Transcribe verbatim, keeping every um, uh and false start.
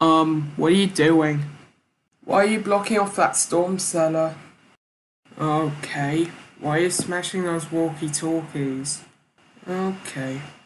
Um, what are you doing? Why are you blocking off that storm cellar? Okay. Why are you smashing those walkie-talkies? Okay.